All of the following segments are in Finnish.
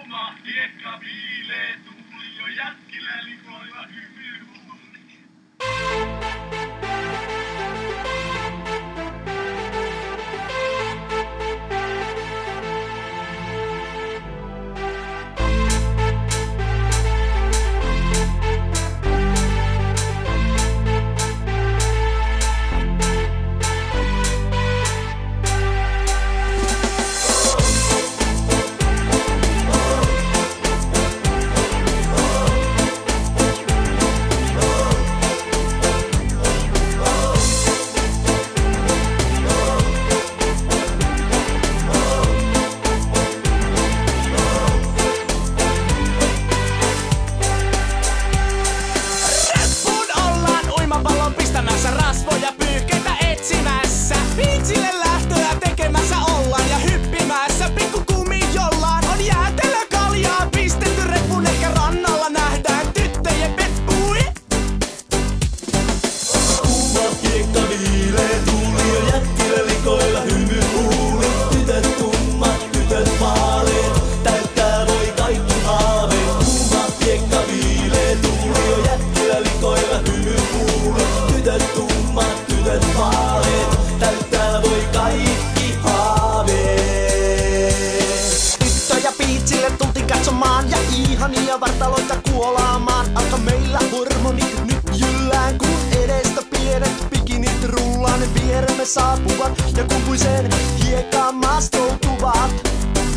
Kuuma, hiekka viilee, tuuli jo jätkillä likoilla hymyhuuli. Rasvoja pyyhkeitä etsimässä, biitsille lähtöä tekemässä ollaan ja hyppimässä. Pikku kumi jollaan on jäätelö kaljaa pistetty repun, ehkä rannalla nähdään tyttöjen peppui. Kuuma hiekka viilee, tuuli jo jätkillä likoilla hymy huuli. Tytöt tummat, tytöt vaaleet, täyttää voi kaikki haaveet. Kuuma hiekka viilee, tuuli jo jätkillä likoilla hymy huuli. Tytöt tummat, tytöt vaaleet, täyttää voi kaikki haaveet. Tyttöjä biitsille tultiin katsomaan ja ihania vartaloita kuolaamaan. Alka meillä hormonit nyt jyllään, kun edestä pienet bikinit rullaa. Ne vieremme saapuvat ja kumpuiseen hiekkaan maastoutuvat.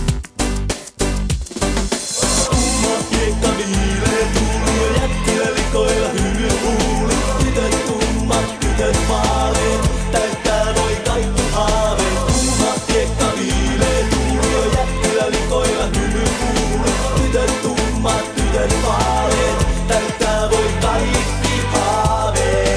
Kuuma hiekka viilee, tuuli jo jätkillä likoilla hymy huuli. Tytöt tummat, tytöt vaaleet, täyttää voi kaikki haaveet. Kuuma hiekka viilee, tuuli jo jätkillä likoilla hymy huuli. Tytöt tummat, tytöt vaaleet, täyttää voi kaikki haaveet.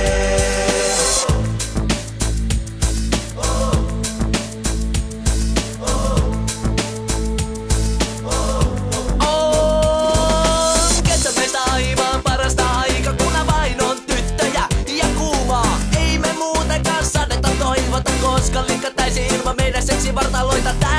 On kesämeistä aivan parasta aika, kun vain on tyttöjä ja kuumaa. Ei me muutenkaan sadetta toivota, koska likkattaisi ilman meidän seksivartaloita.